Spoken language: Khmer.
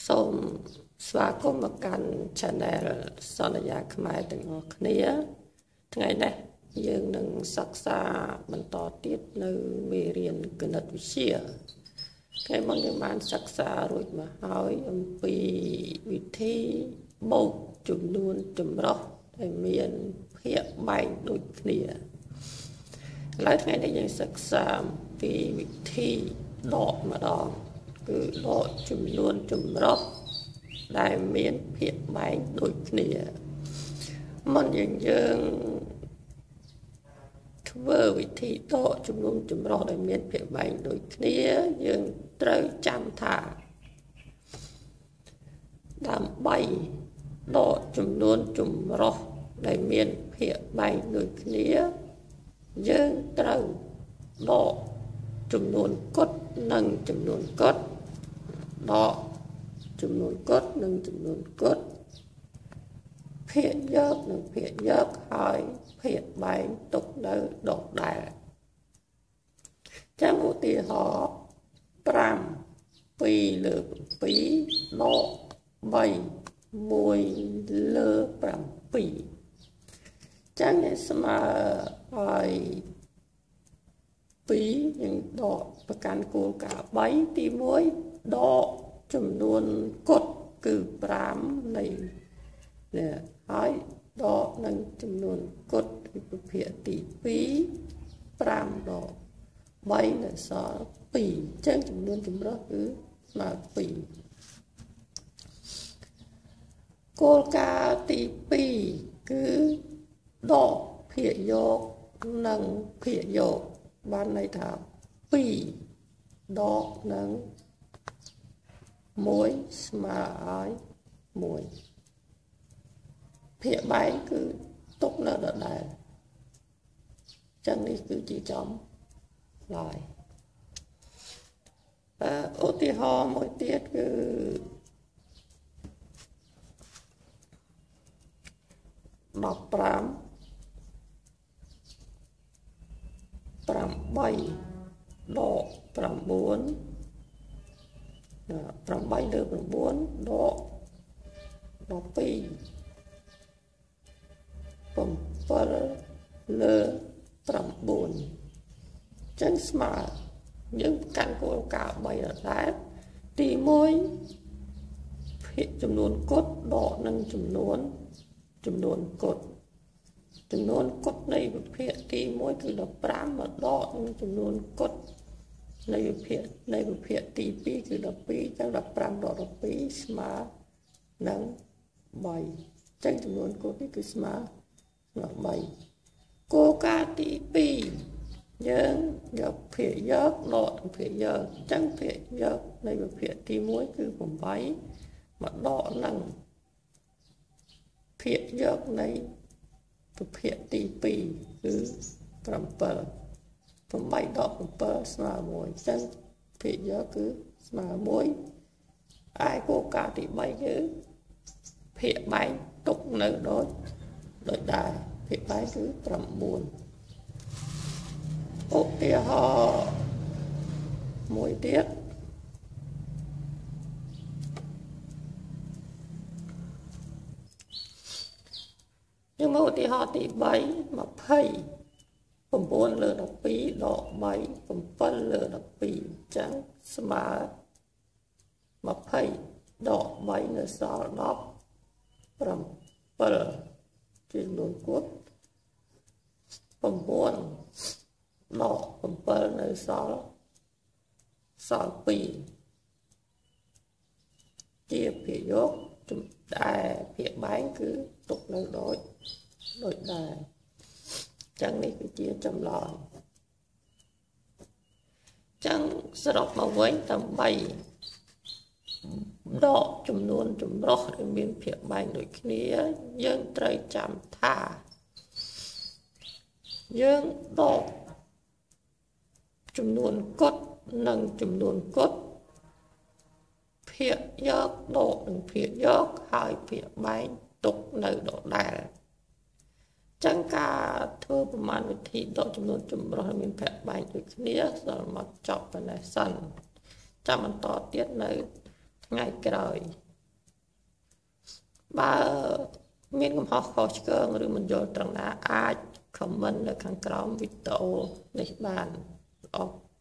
សូមស្វាគមន៍មកកាន់ Channel សន្យាខ្មែរទាំងអស់គ្នាថ្ងៃនេះយើងនឹងសិក្សាបន្តទៀតនៅមេរៀនគណិតវិទ្យាថ្ងៃមុនយើងបានសិក្សារួចមកហើយអំពីវិធីបូកចំនួនចម្រុះដែលមានភាគបែកដូចគ្នាឥឡូវថ្ងៃនេះយើងសិក្សាអំពីវិធីដកម្ដងគឺដកចំនួនចម្រុះដែលមានភាគបែកដូចគ្នាមុនយើងធ្វើវិធីដកចំនួនចម្រុះដែលមានភាគបែកដូចគ្នាយើងត្រូវចាំថាដើម្បីដកចំនួនចម្រុះដែលមានភាគបែកដូចគ្នាយើងត្រូវដកចំនួនគត់និងចំនួនគត់ដកចំនួនគត់និងចំនួនគត់ភាគយកនិងភាគយកហើយភាគបែកទុកនៅដដែលចាំឧទាហរណ៍5 2លើ7ដក3 1លើ7ចាំនេះស្មើហើយ2យើងដកប្រកាន់គោលការណ៍3ទី1ដកចំនួនគត់គឺ5នៃនេះហើយដកនឹងចំនួនគត់គឺប្រភេទទី2 5ដក3នៅសល់2អញ្ចឹងចំនួនចម្រុះគឺស្មើ2គោលការណ៍ទី2គឺដកភាគយកនិងភាគយកបានន័យថា2ដកនឹង1ស្មើឲ្យ1ភាគបែកគឺទុកនៅដដែលចឹងនេះគឺជាចំឡើយឧទាហរណ៍មួយទៀតគឺ15 8ដក98លើ9ដក12 7លើ9ចឹងស្មើយើងកាន់គោលការណ៍3ដដែលទី1ភាគចំនួនគត់ដកនឹងចំនួនគត់នៃវិភាគទី1គឺ15មកដកនឹងចំនួនគត់នៃវិភាគទី2គឺ12ចឹង15ដក12ស្មើនឹង3ចឹងចំនួនគត់នេះគឺស្មើ3គោលការណ៍ទី2យើងយកភាគយកដកភាគយកចឹងភាគយកនៃវិភាគទី1គឺ8មកដកនឹងភាគយកនៃវិភាគទី2គឺ7 8ដក7ស្មើ1ចឹងភាគយកគឺស្មើ1ឯគោលការណ៍ទី3គឺភាគបែកទុកនៅដូចដែរភាគបែកគឺ9ឧទាហរណ៍មួយទៀតយើងមកឧទាហរណ៍ទី3 20 9លើ12ដក3 7លើ12ចឹងស្មើ20ដក3នៅសល់17ជាចំនួនគត់9ដក7នៅសល់2ជាភាគយកតែភាគបែកគឺទុកនៅដូចដែរចឹងនេះគឺជាចម្លើយចឹងសរុបមកវិញដើម្បីដកចំនួនចម្រុះដែលមានភាគបែកដូចគ្នាយើងត្រូវចាំថាយើងដកចំនួនគត់និងចំនួនគត់ភាគយកដកនិងភាគយកហើយភាគបែកទុកនៅដដែលចឹងការធ្វើប្រមាណវិធីដកចំនួនចម្រុះមានភាគបែកដូចគ្នាដល់មកចប់ប៉ុណ្ណេះសិនចាំបន្តទៀតនៅថ្ងៃក្រោយបើមានកំហុសខុសឆ្គងឬមិនយល់ត្រង់ណាអាច comment នៅខាងក្រោមវីដេអូនេះបានអរ